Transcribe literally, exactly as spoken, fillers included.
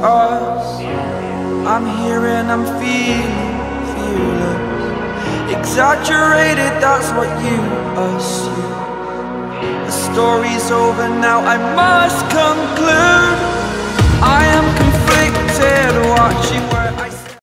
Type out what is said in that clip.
us. I'm here and I'm feeling fearless. Exaggerated, that's what you assume. The story's over now, I must conclude.